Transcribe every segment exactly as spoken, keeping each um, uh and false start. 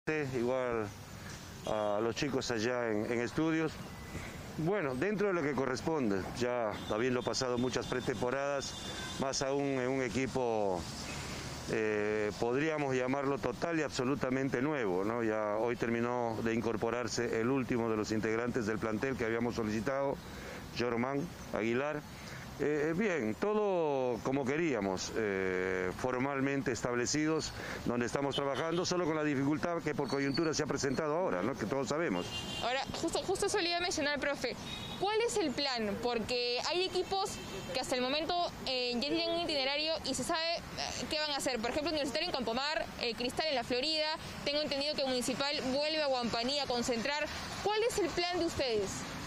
Igual a los chicos allá en, en estudios. Bueno, dentro de lo que corresponde, ya habiendo pasado muchas pretemporadas, más aún en un equipo, eh, podríamos llamarlo total y absolutamente nuevo, ¿no? Ya hoy terminó de incorporarse el último de los integrantes del plantel que habíamos solicitado, Jorman Aguilar. Eh, bien, todo como queríamos, eh, formalmente establecidos, donde estamos trabajando, solo con la dificultad que por coyuntura se ha presentado ahora, ¿no? Que todos sabemos. Ahora, justo, justo eso le iba a mencionar, profe, ¿cuál es el plan? Porque hay equipos que hasta el momento eh, ya tienen un itinerario y se sabe eh, qué van a hacer. Por ejemplo, Universitario en Campomar, eh, Cristal en la Florida, tengo entendido que Municipal vuelve a Huampaní a concentrar. ¿Cuál es el plan de ustedes?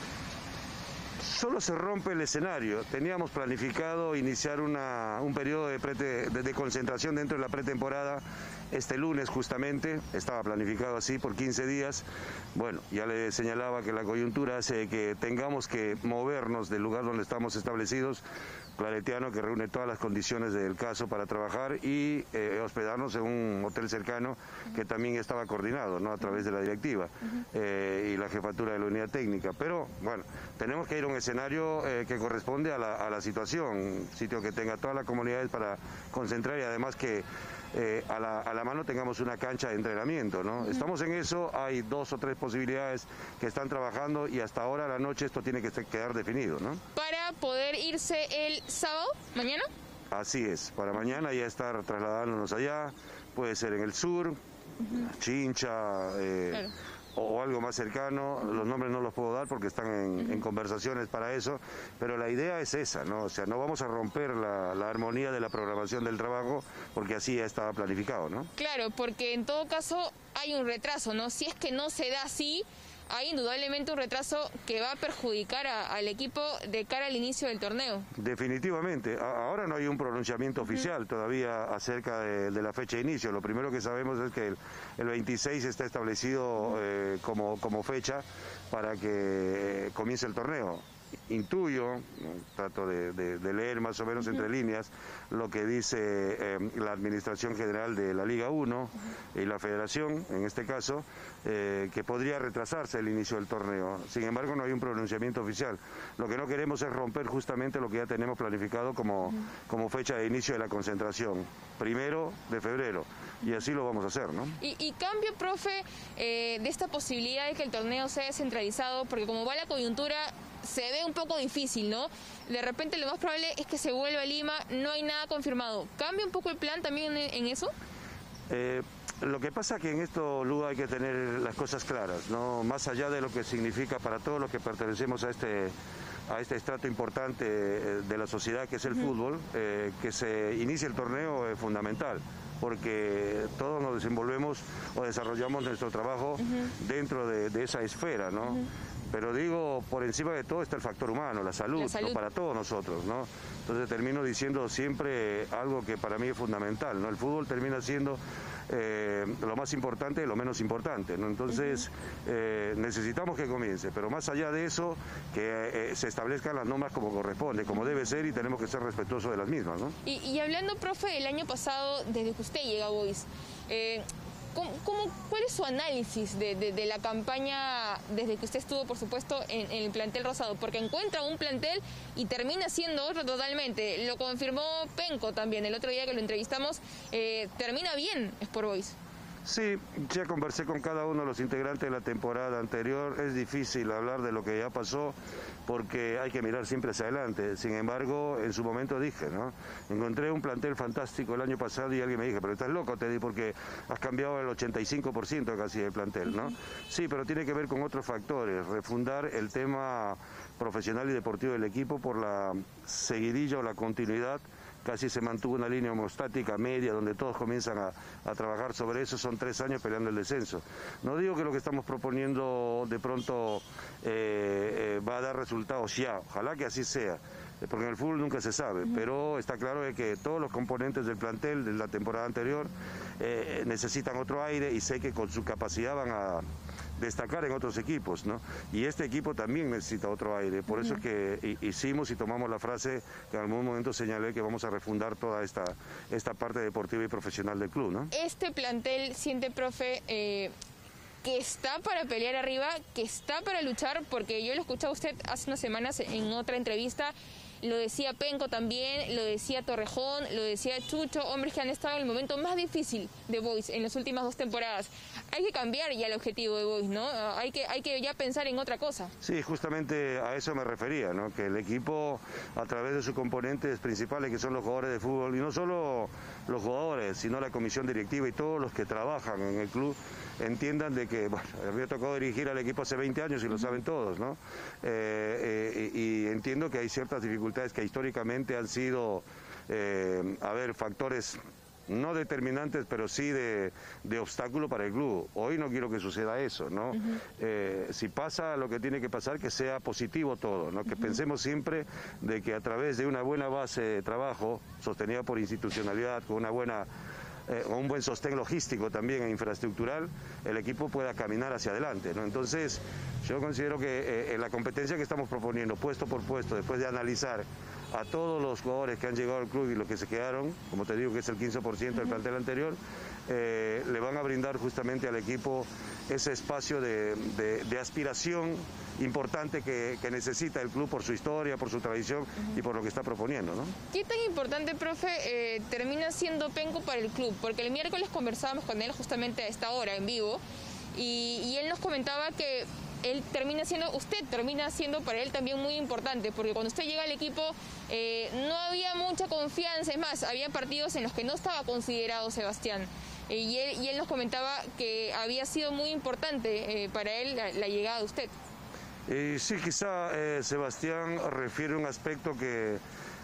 Solo se rompe el escenario. Teníamos planificado iniciar una, un periodo de, prete, de, de concentración dentro de la pretemporada este lunes justamente, estaba planificado así por quince días. Bueno, ya le señalaba que la coyuntura hace que tengamos que movernos del lugar donde estamos establecidos, Claretiano, que reúne todas las condiciones del caso para trabajar, y eh, hospedarnos en un hotel cercano que también estaba coordinado, ¿no? A través de la directiva eh, y la jefatura de la unidad técnica. Pero bueno, tenemos que ir a un escenario eh, que corresponde a la, a la situación, un sitio que tenga todas las comunidades para concentrar y además que eh, a, la, a la mano tengamos una cancha de entrenamiento, ¿no? Uh-huh. Estamos en eso, hay dos o tres posibilidades que están trabajando y hasta ahora a la noche esto tiene que quedar definido, ¿no? Para poder irse el sábado, mañana. Así es, para mañana ya estar trasladándonos allá, puede ser en el sur, uh-huh. Chincha, eh, claro. o algo más cercano, los nombres no los puedo dar porque están en, en conversaciones para eso, pero la idea es esa, ¿no? O sea, no vamos a romper la, la armonía de la programación del trabajo porque así ya estaba planificado, ¿no? Claro, porque en todo caso hay un retraso, ¿no? Si es que no se da así, hay indudablemente un retraso que va a perjudicar a, al equipo de cara al inicio del torneo. Definitivamente. A, ahora no hay un pronunciamiento oficial uh-huh. todavía acerca de, de la fecha de inicio. Lo primero que sabemos es que el, el veintiséis está establecido eh, como, como fecha para que eh, comience el torneo. Intuyo, trato de, de, de leer más o menos uh-huh. entre líneas lo que dice eh, la Administración General de la Liga uno uh-huh. y la Federación, en este caso, eh, que podría retrasarse el inicio del torneo. Sin embargo, no hay un pronunciamiento oficial. Lo que no queremos es romper justamente lo que ya tenemos planificado como, uh-huh. como fecha de inicio de la concentración, primero de febrero, y así lo vamos a hacer, ¿no? Y, y cambio, profe, eh, de esta posibilidad de que el torneo sea descentralizado, porque como va la coyuntura, se ve un poco difícil, ¿no? De repente lo más probable es que se vuelva a Lima, no hay nada confirmado. ¿Cambia un poco el plan también en, en eso? Eh, lo que pasa es que en esto, Lu, hay que tener las cosas claras, ¿no? Más allá de lo que significa para todos los que pertenecemos a este, a este estrato importante de la sociedad que es el uh-huh. fútbol, eh, que se inicie el torneo es fundamental, porque todos nos desenvolvemos o desarrollamos nuestro trabajo uh-huh. dentro de, de esa esfera, ¿no? Uh-huh. Pero digo, por encima de todo está el factor humano, la salud, la salud. ¿no? Para todos nosotros, ¿no? Entonces termino diciendo siempre algo que para mí es fundamental, ¿no? El fútbol termina siendo eh, lo más importante y lo menos importante, ¿no? Entonces uh-huh. eh, necesitamos que comience, pero más allá de eso, que eh, se establezcan las normas como corresponde, como debe ser, y tenemos que ser respetuosos de las mismas, ¿no? Y, y hablando, profe, el año pasado, desde que usted llega a Boys, eh, ¿Cómo, cómo, ¿cuál es su análisis de, de, de la campaña desde que usted estuvo, por supuesto, en, en el plantel rosado? Porque encuentra un plantel y termina siendo otro totalmente. Lo confirmó Penco también el otro día que lo entrevistamos. Eh, termina bien Sport Boys. Sí, ya conversé con cada uno de los integrantes de la temporada anterior. Es difícil hablar de lo que ya pasó porque hay que mirar siempre hacia adelante. Sin embargo, en su momento dije, ¿no? Encontré un plantel fantástico el año pasado y alguien me dijo, pero estás loco, Teddy, porque has cambiado el ochenta y cinco por ciento casi del plantel, ¿no? Sí, pero tiene que ver con otros factores. Refundar el tema profesional y deportivo del equipo por la seguidilla o la continuidad. Casi se mantuvo una línea homostática media donde todos comienzan a, a trabajar sobre eso. Son tres años peleando el descenso. No digo que lo que estamos proponiendo de pronto eh, eh, va a dar resultados ya, ojalá que así sea, porque en el fútbol nunca se sabe, uh-huh. pero está claro de que todos los componentes del plantel de la temporada anterior eh, necesitan otro aire y sé que con su capacidad van a destacar en otros equipos, ¿no? Y este equipo también necesita otro aire, por eso es que hicimos y tomamos la frase que en algún momento señalé que vamos a refundar toda esta, esta parte deportiva y profesional del club, ¿no? Este plantel siente, profe, eh, que está para pelear arriba, que está para luchar, porque yo lo escuchaba a usted hace unas semanas en otra entrevista. Lo decía Penco también, lo decía Torrejón, lo decía Chucho, hombres que han estado en el momento más difícil de Boys en las últimas dos temporadas. Hay que cambiar ya el objetivo de Boys, ¿no? Hay que, hay que ya pensar en otra cosa. Sí, justamente a eso me refería, ¿no? Que el equipo, a través de sus componentes principales, que son los jugadores de fútbol, y no solo los jugadores, sino la comisión directiva y todos los que trabajan en el club, entiendan de que, bueno, me había tocado dirigir al equipo hace veinte años y lo saben todos, ¿no? Eh, eh, y entiendo que hay ciertas dificultades que históricamente han sido, eh, a ver, factores no determinantes, pero sí de, de obstáculo para el club. Hoy no quiero que suceda eso, ¿no? Uh-huh. eh, si pasa lo que tiene que pasar, que sea positivo todo, ¿no? Que uh-huh. pensemos siempre de que a través de una buena base de trabajo, sostenida por institucionalidad, con una buena... Eh, un buen sostén logístico también e infraestructural, el equipo pueda caminar hacia adelante, ¿no? Entonces, yo considero que eh, en la competencia que estamos proponiendo, puesto por puesto, después de analizar a todos los jugadores que han llegado al club y los que se quedaron, como te digo que es el quince por ciento del plantel anterior, eh, le van a brindar justamente al equipo ese espacio de, de, de aspiración importante que, que necesita el club por su historia, por su tradición uh-huh. y por lo que está proponiendo, ¿no? ¿Qué tan importante, profe, eh, termina siendo Penco para el club? Porque el miércoles conversábamos con él justamente a esta hora en vivo y, y él nos comentaba que él termina siendo, usted termina siendo para él también muy importante, porque cuando usted llega al equipo eh, no había mucha confianza, es más, había partidos en los que no estaba considerado Sebastián. Eh, y, él, y él nos comentaba que había sido muy importante eh, para él la, la llegada de usted. Eh, sí, quizá eh, Sebastián refiere un aspecto que,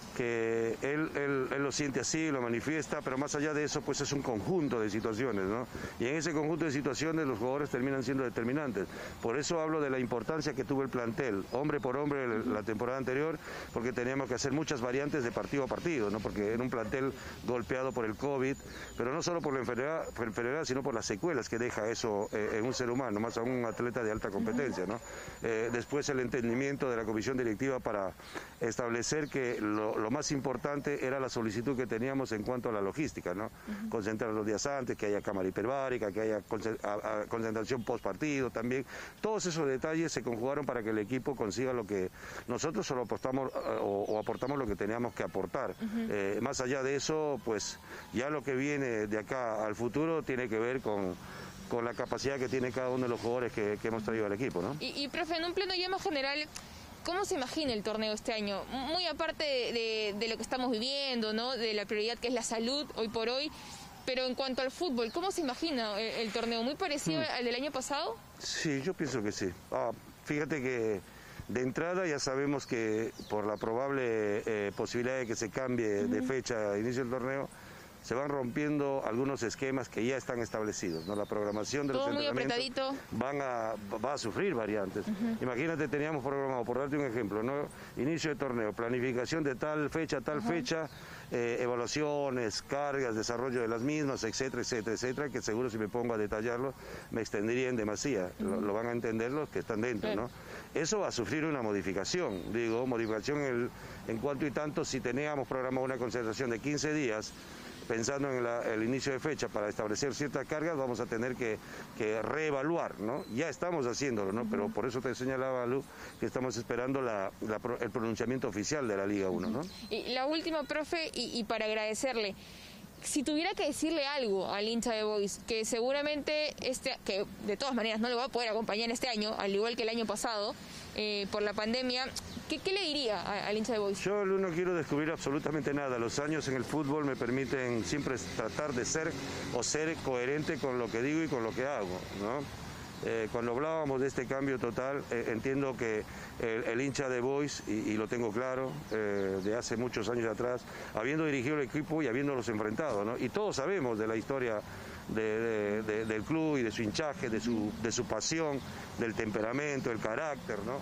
que él, él, él lo siente así, lo manifiesta, pero más allá de eso, pues es un conjunto de situaciones, ¿no? Y en ese conjunto de situaciones los jugadores terminan siendo determinantes. Por eso hablo de la importancia que tuvo el plantel, hombre por hombre, la temporada anterior, porque teníamos que hacer muchas variantes de partido a partido, ¿no? Porque era un plantel golpeado por el COVID, pero no solo por la enfermedad, por la enfermedad sino por las secuelas que deja eso eh, en un ser humano, más a un atleta de alta competencia, ¿no? Eh, después el entendimiento de la comisión directiva para establecer que lo, lo más importante era la solicitud que teníamos en cuanto a la logística, ¿no? Uh-huh. Concentrar los días antes, que haya cámara hiperbárica, que haya concentración post partido también. Todos esos detalles se conjugaron para que el equipo consiga lo que nosotros solo apostamos o, o aportamos lo que teníamos que aportar. Uh-huh. Eh, más allá de eso, pues ya lo que viene de acá al futuro tiene que ver con con la capacidad que tiene cada uno de los jugadores que, que hemos traído al equipo, ¿no? Y, y profe, en un plano ya más general, ¿cómo se imagina el torneo este año? Muy aparte de, de, de lo que estamos viviendo, ¿no? De la prioridad que es la salud hoy por hoy, pero en cuanto al fútbol, ¿cómo se imagina el, el torneo? ¿Muy parecido hmm. al del año pasado? Sí, yo pienso que sí. Ah, fíjate que de entrada ya sabemos que por la probable eh, posibilidad de que se cambie uh-huh. de fecha de inicio del torneo, se van rompiendo algunos esquemas que ya están establecidos, ¿no? La programación de Todo los muy entrenamientos van a, va a sufrir variantes. Uh-huh. Imagínate, teníamos programado, por darte un ejemplo, ¿no? Inicio de torneo, planificación de tal fecha, tal uh-huh. fecha, eh, evaluaciones, cargas, desarrollo de las mismas, etcétera, etcétera, etcétera, que seguro si me pongo a detallarlo me extendería en demasía. Uh-huh. lo, lo van a entender los que están dentro, uh-huh. ¿no? Eso va a sufrir una modificación, digo, modificación en, el, en cuanto y tanto si teníamos programado una concentración de quince días, pensando en la, el inicio de fecha para establecer ciertas cargas, vamos a tener que, que reevaluar, ¿no? Ya estamos haciéndolo, ¿no? Uh-huh. Pero por eso te señalaba, Lu, que estamos esperando la, la, el pronunciamiento oficial de la Liga uno, ¿no? Y la última, profe, y, y para agradecerle, si tuviera que decirle algo al hincha de Boys, que seguramente, este, que de todas maneras no lo va a poder acompañar este año, al igual que el año pasado, eh, por la pandemia, ¿qué, qué le diría a, al hincha de Boys? Yo, Lu, no quiero descubrir absolutamente nada. Los años en el fútbol me permiten siempre tratar de ser o ser coherente con lo que digo y con lo que hago, ¿no? Eh, cuando hablábamos de este cambio total, eh, entiendo que el, el hincha de Boys, y, y lo tengo claro, eh, de hace muchos años atrás, habiendo dirigido el equipo y habiéndolos enfrentado, ¿no? Y todos sabemos de la historia de, de, de, del club y de su hinchaje, de su, de su pasión, del temperamento, el carácter, ¿no?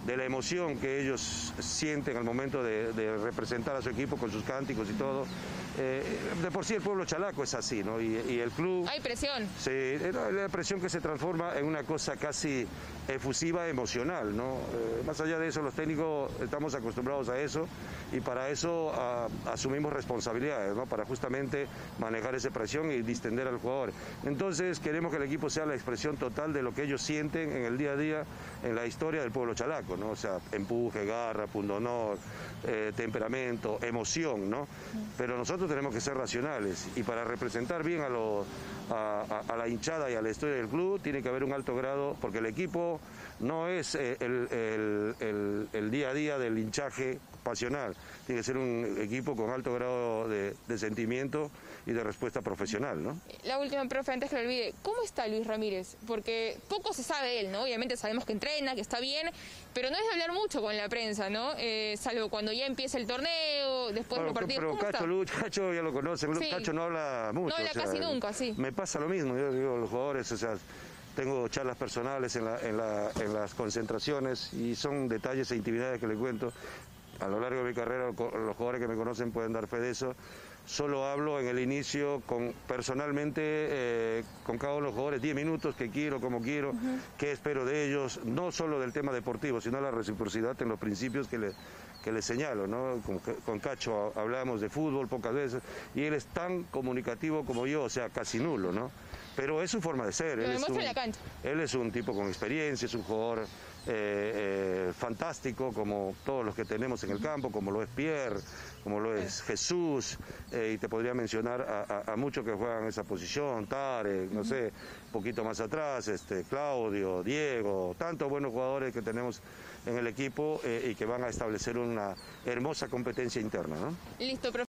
de la emoción que ellos sienten al momento de, de representar a su equipo con sus cánticos y todo. Eh, de por sí el pueblo chalaco es así, ¿no? Y, y el club... Hay presión. Sí, es la presión que se transforma en una cosa casi efusiva, emocional, ¿no? Eh, más allá de eso, los técnicos estamos acostumbrados a eso y para eso a, asumimos responsabilidades, ¿no? Para justamente manejar esa presión y distender al jugador. Entonces queremos que el equipo sea la expresión total de lo que ellos sienten en el día a día, en la historia del pueblo chalaco, ¿no? O sea, empuje, garra, pundonor, eh, temperamento, emoción, ¿no? Pero nosotros tenemos que ser racionales y para representar bien a, lo, a, a, a la hinchada y a la historia del club tiene que haber un alto grado, porque el equipo no es eh, el, el, el, el día a día del hinchaje pasional, tiene que ser un equipo con alto grado de, de sentimiento y de respuesta profesional, ¿no? La última, profe, antes que lo olvide, ¿cómo está Luis Ramírez? Porque poco se sabe de él, ¿no? Obviamente sabemos que entrena, que está bien, pero no es de hablar mucho con la prensa, ¿no? Eh, salvo cuando ya empieza el torneo, después bueno, de los partidos. Pero ¿Cómo Cacho, está? Luch, Cacho ya lo conocen, sí. Cacho no habla mucho. No habla o sea, casi nunca, sí. Me pasa lo mismo, yo digo, los jugadores, o sea, tengo charlas personales en, la, en, la, en las concentraciones y son detalles e intimidades que le cuento. A lo largo de mi carrera, los jugadores que me conocen pueden dar fe de eso. Solo hablo en el inicio con, personalmente eh, con cada uno de los jugadores, diez minutos, qué quiero, cómo quiero, uh-huh. qué espero de ellos, no solo del tema deportivo, sino la reciprocidad en los principios que le, que le señalo, ¿no? Con, con Cacho hablamos de fútbol pocas veces y él es tan comunicativo como yo, o sea, casi nulo, ¿no? Pero es su forma de ser. Lo él, es un, en la cancha. Él es un tipo con experiencia, es un jugador eh, eh, fantástico, como todos los que tenemos en el campo, como lo es Pierre, como lo es Jesús, eh, y te podría mencionar a, a, a muchos que juegan en esa posición, Tarek, no sé, un poquito más atrás, este, Claudio, Diego, tantos buenos jugadores que tenemos en el equipo eh, y que van a establecer una hermosa competencia interna, ¿no? Listo, profe.